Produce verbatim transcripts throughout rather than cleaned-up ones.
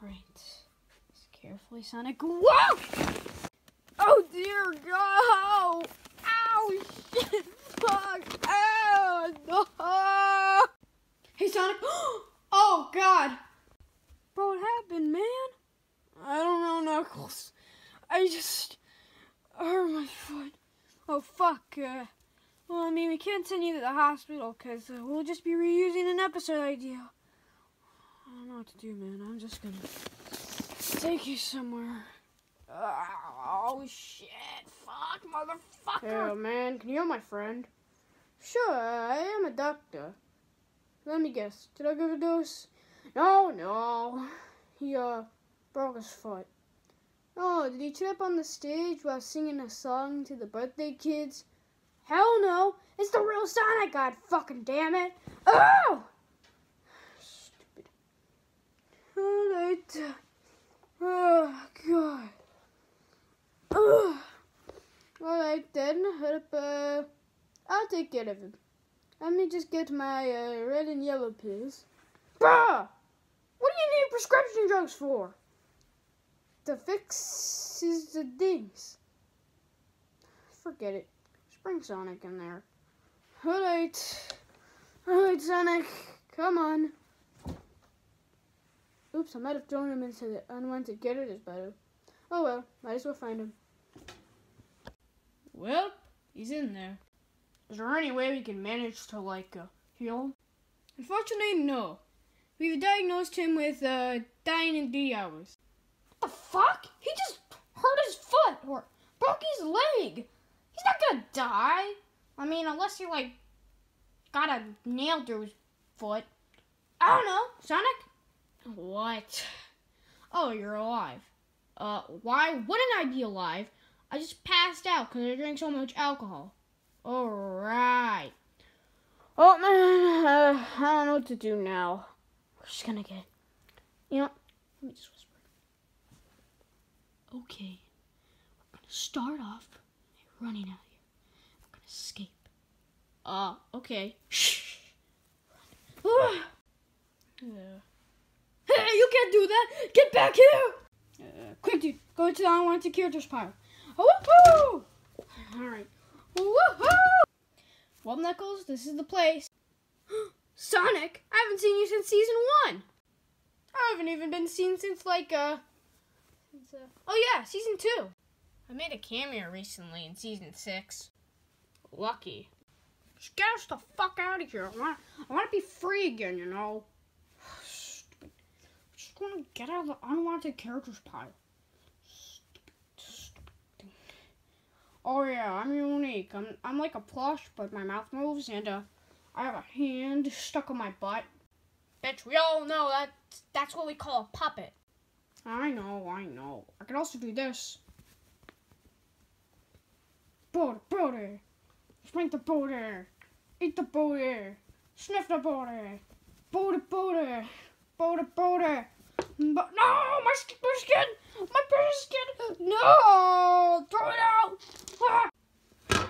Alright. Carefully, Sonic. Whoa! Oh dear God! Ow! Shit! Fuck! Ow! No! Hey, Sonic! Oh God! Bro, what happened, man? I don't know, Knuckles. I just hurt my foot. Oh fuck! Uh, well, I mean, we can't send you to the hospital because uh, we'll just be reusing an episode idea. I don't know what to do, man. I'm just gonna take you somewhere. Oh shit! Fuck, motherfucker! Hey, man, can you help my friend? Sure, I am a doctor. Let me guess. Did I give a dose? No, no. He uh broke his foot. Oh, did he trip on the stage while singing a song to the birthday kids? Hell no! It's the real Sonic, god fucking damn it! Oh! Stupid. Alright. Oh, God. Oh. Alright then. Uh, I'll take care of him. Let me just get my uh, red and yellow pills. Bruh! What do you need prescription drugs for? To fix the things. Forget it. Just bring Sonic in there. Alright. Alright, Sonic. Come on. Oops, I might have thrown him into the unwanted Getters battle. Oh well, might as well find him. Well, he's in there. Is there any way we can manage to, like, uh, heal him? Unfortunately, no. We've diagnosed him with, uh, dying in three hours. What the fuck? He just hurt his foot or broke his leg. He's not gonna die. I mean, unless he, like, got a nail through his foot. I don't know. Sonic? What? Oh, you're alive. Uh, why wouldn't I be alive? I just passed out because I drank so much alcohol. Alright. Oh, man, uh, I don't know what to do now. We're just gonna get, you know, let me just whisper. Okay, we're gonna start off by running out of here. We're gonna escape. Uh, okay. Shh. uh. Hey, you can't do that! Get back here! Uh, quick, dude, go to the unwanted characters pile. Woohoo! Alright. Woohoo! Well, Knuckles, this is the place. Sonic, I haven't seen you since season one. I haven't even been seen since, like, uh... Since, uh oh, yeah, season two. I made a cameo recently in season six. Lucky. Just get us the fuck out of here. I want, I want to be free again, you know. Stupid. I just want to get out of the unwanted characters pile. Stupid, stupid thing. Oh yeah, I'm unique. I'm I'm like a plush, but my mouth moves, and uh, I have a hand stuck on my butt. Bitch, we all know that that's what we call a puppet. I know, I know. I can also do this. Border, border. Spank the border. Eat the border. Sniff the border. Border, border. Border, border. But no, my, my skin. My precious skin. No, throw it out. Ah.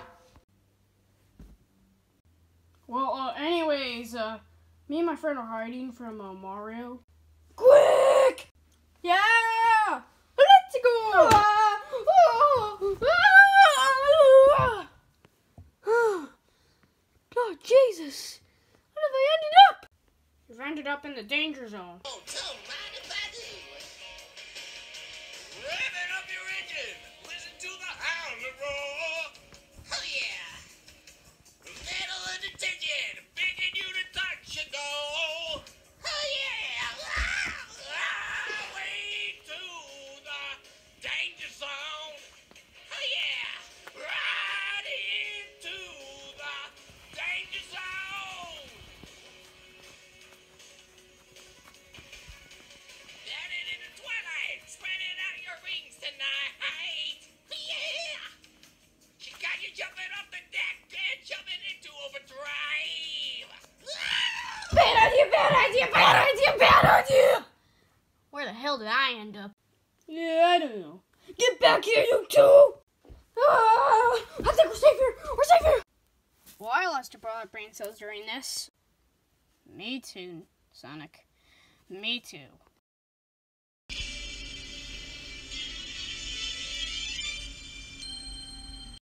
Well, uh, anyways, uh, me and my friend are hiding from uh, Mario. Quick! Yeah! Let's go! Ah! Oh! Ah! Oh, Jesus! What have I ended up? You've ended up in the danger zone. Oh, come mind if I do. Revving up your engine. Listen to the hound roar. Oh, yeah. Metal of detention. Begging you to touch your goal. Oh, yeah. Ah, ah, way to the danger zone. Oh, yeah. Right into the danger zone. Standing in the twilight, spreading out your wings tonight. Yeah! She got you jumping off the deck and jumping into overdrive. Bad idea, bad idea, bad idea, bad idea! Where the hell did I end up? Yeah, I don't know. Get back here, you two! Ah, I think we're safe here. We're safe here. Well, I lost a lot of brain cells during this. Me too, Sonic. Me too.